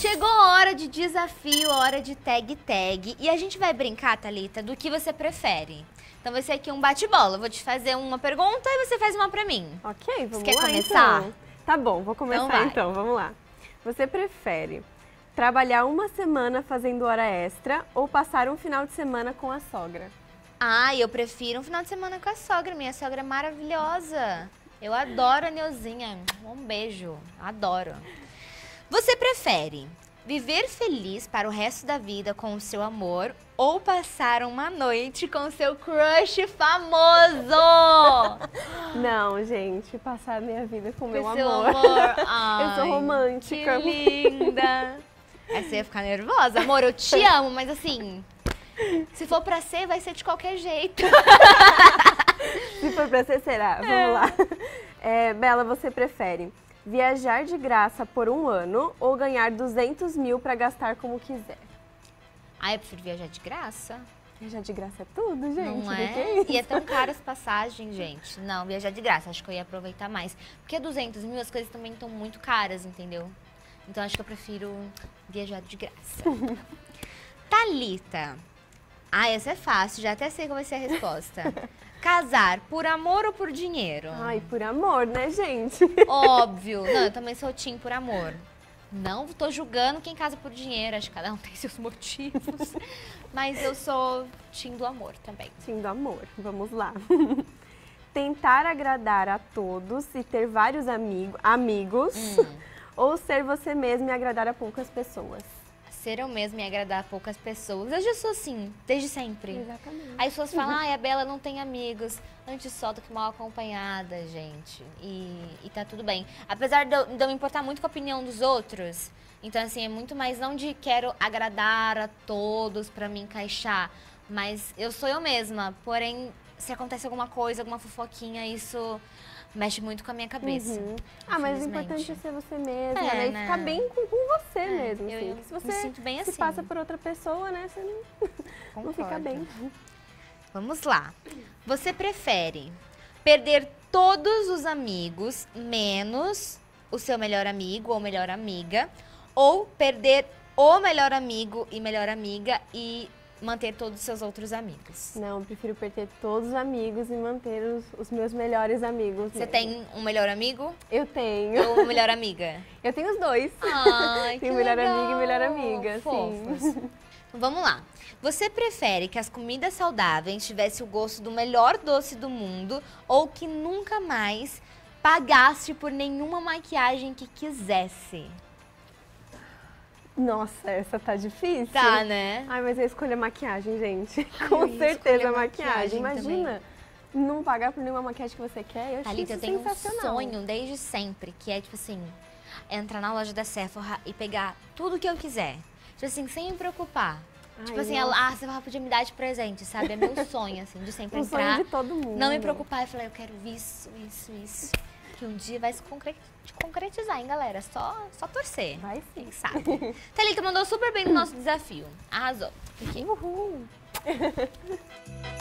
Chegou a hora de desafio, a hora de tag. E a gente vai brincar, Thalita, do que você prefere. Então vai ser aqui um bate-bola. Vou te fazer uma pergunta e você faz uma pra mim. Ok, vamos lá. Você quer começar? Então. Tá bom, vou começar então, vamos lá. Você prefere trabalhar uma semana fazendo hora extra ou passar um final de semana com a sogra? Ah, eu prefiro um final de semana com a sogra. Minha sogra é maravilhosa. Eu adoro a Neuzinha. Um beijo. Adoro. Você prefere viver feliz para o resto da vida com o seu amor ou passar uma noite com o seu crush famoso? Não, gente, passar a minha vida com o meu Seu amor. amor. Eu Ai, sou romântica. que linda. Aí você ia ficar nervosa. Amor, eu te amo, mas assim, se for pra ser, vai ser de qualquer jeito. Se for pra ser, será? Vamos lá. Bela, você prefere viajar de graça por um ano ou ganhar 200 mil pra gastar como quiser? Ah, eu prefiro viajar de graça. Viajar de graça é tudo, gente. Não O que é? é isso? E é tão caro as passagens, gente. Não, viajar de graça, acho que eu ia aproveitar mais. Porque 200 mil, as coisas também estão muito caras, entendeu? Então acho que eu prefiro viajar de graça. Thalita. Ah, essa é fácil, já até sei qual vai ser a resposta. Casar por amor ou por dinheiro? Ai, por amor, né, gente? Óbvio. Não, eu também sou team por amor. Não tô julgando quem casa por dinheiro, acho que cada um tem seus motivos. Mas eu sou team do amor também. Team do amor, vamos lá. Tentar agradar a todos e ter vários amigos ou ser você mesmo e agradar a poucas pessoas? Ser eu mesma e agradar poucas pessoas. Eu já sou assim, desde sempre. Exatamente. Aí as pessoas falam, ai, a Bela não tem amigos. Antes só do que mal acompanhada, gente. E tá tudo bem. Apesar de eu me importar muito com a opinião dos outros, então assim, é muito mais não de quero agradar a todos pra me encaixar, mas eu sou eu mesma. Porém, se acontece alguma coisa, alguma fofoquinha, isso mexe muito com a minha cabeça. Ah, mas o importante é ser você mesma, É, né? E né? ficar bem com você mesmo. eu Assim. Se me você sinto bem se assim. passa por outra pessoa, né? Você não fica Concordo. bem. Vamos lá. Você prefere perder todos os amigos, menos o seu melhor amigo ou melhor amiga, ou perder o melhor amigo e melhor amiga e manter todos os seus outros amigos? Não, eu prefiro perder todos os amigos e manter os meus melhores amigos. Você mesmo. tem um melhor amigo Eu tenho. ou uma melhor amiga? Eu tenho os dois. Ai, que Tenho melhor legal. amiga e melhor amiga, Fofos. sim. Vamos lá. Você prefere que as comidas saudáveis tivessem o gosto do melhor doce do mundo ou que nunca mais pagasse por nenhuma maquiagem que quisesse? Nossa, essa tá difícil. Tá, né? Ai, mas eu escolho a maquiagem, gente. eu Com ia certeza escolher a a maquiagem. maquiagem Imagina não pagar por nenhuma maquiagem que você quer. Eu acho Thalita, eu isso tenho um sensacional. sonho desde sempre, que é, tipo assim, entrar na loja da Sephora e pegar tudo que eu quiser. Tipo assim, sem me preocupar. Tipo Ai, assim, nossa. a Sephora podia me dar de presente, sabe? É meu sonho, assim, de sempre Um entrar. sonho de todo mundo. Não me preocupar e falar, eu quero isso. Que um dia vai se concretizar, hein, galera? Só torcer. Vai sim. Quem sabe? Thalita mandou super bem no nosso desafio. Arrasou. Uhul.